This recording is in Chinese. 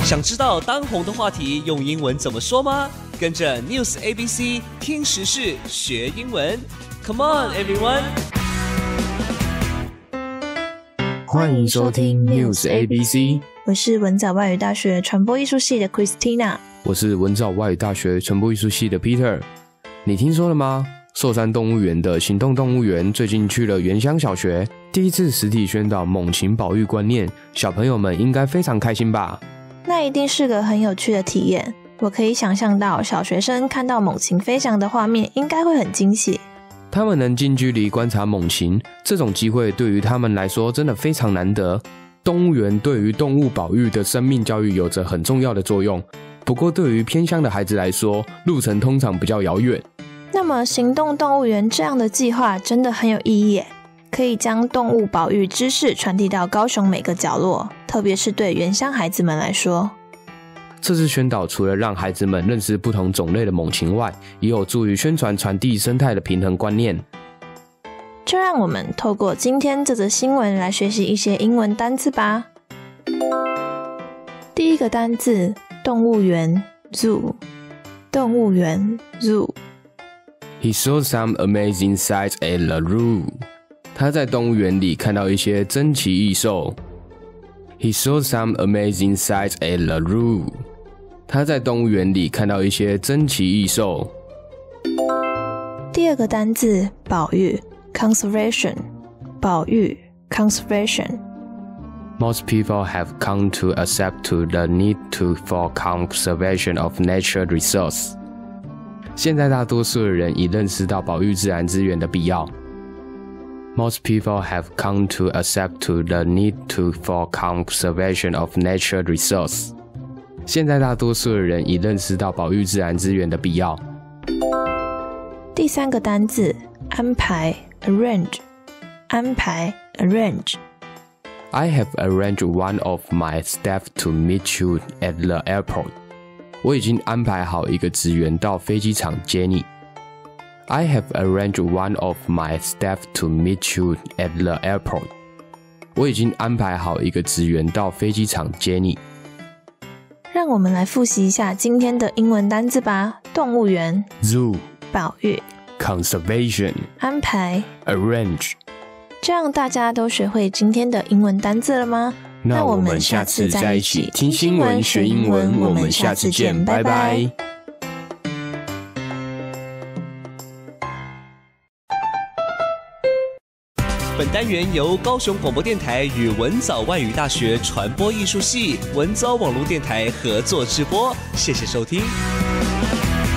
想知道当红的话题用英文怎么说吗？跟着 News ABC 听时事学英文 Come on everyone， 欢迎收听 News ABC， 我是文藻外语大学传播艺术系的 Christina， 我是文藻外语大学传播艺术系的 Peter。 你听说了吗？寿山动物园的行动动物园最近去了原乡小学，第一次实体宣导猛禽保育观念，小朋友们应该非常开心吧？ 那一定是个很有趣的体验，我可以想象到小学生看到猛禽飞翔的画面应该会很惊喜。 他们能近距离观察猛禽，这种机会对于他们来说真的非常难得。动物园对于动物保育的生命教育有着很重要的作用，不过对于偏乡的孩子来说，路程通常比较遥远。 那么行动动物园这样的计划真的很有意义耶，可以将动物保育知识传递到高雄每个角落，特别是对原乡孩子们来说。 这次宣导除了让孩子们认识不同种类的猛禽外，也有助于宣传传递生态的平衡观念。 就让我们透过今天这则新闻来学习一些英文单字吧。第一个单字，动物园 Zoo， 动物园 Zoo。 He saw some amazing sights at the zoo. 他在动物园里看到一些珍奇异兽。He saw some amazing sights at the zoo. 他在动物园里看到一些珍奇异兽。 第二个单字，保育 Conservation， 保育 Conservation。 Most people have come to accept the need for conservation of natural resources. 现在大多数的人已认识到保育自然资源的必要。Most people have come to accept the need for conservation of natural resources. 现在大多数的人已认识到保育自然资源的必要。 第三个单字，安排 Arrange， 安排 Arrange。 I have arranged one of my staff to meet you at the airport. 我已经安排好一个职员到飞机场接你。I have arranged one of my staff to meet you at the airport. 我已经安排好一个职员到飞机场接你。 让我们来复习一下今天的英文单字吧。动物园 Zoo， 保育 Conservation， 安排 Arrange。 这样大家都学会今天的英文单字了吗？ 那我们下次再一起听新闻学英文，我们下次见，拜拜。 本单元由高雄广播电台与文藻外语大学传播艺术系文藻网络电台合作直播，谢谢收听。